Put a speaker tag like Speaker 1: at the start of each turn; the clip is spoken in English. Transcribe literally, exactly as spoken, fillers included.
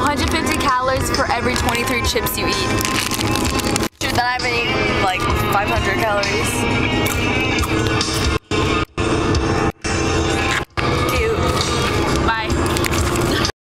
Speaker 1: hundred fifty calories for every twenty-three chips you eat.
Speaker 2: Then I've been eating like five hundred calories.